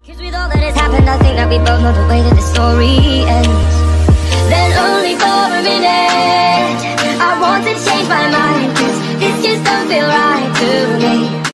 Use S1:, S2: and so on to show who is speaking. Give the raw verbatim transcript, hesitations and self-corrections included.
S1: Cause with all that has happened, I think that we both know the way that the story ends. Then only for a minute I want to change my mind, cause this just don't feel right to me.